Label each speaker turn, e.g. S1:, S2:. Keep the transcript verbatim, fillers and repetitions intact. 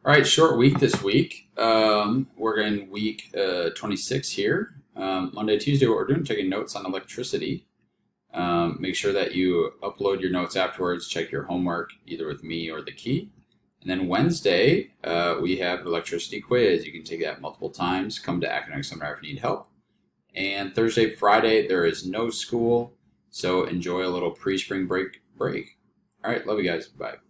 S1: All right, short week this week. Um, we're in week uh, twenty-six here. Um, Monday, Tuesday, what we're doing, taking notes on electricity. Um, make sure that you upload your notes afterwards. Check your homework either with me or the key. And then Wednesday, uh, we have an electricity quiz. You can take that multiple times. Come to Academic Seminar if you need help. And Thursday, Friday, there is no school. So enjoy a little pre-spring break break. All right, love you guys. Bye.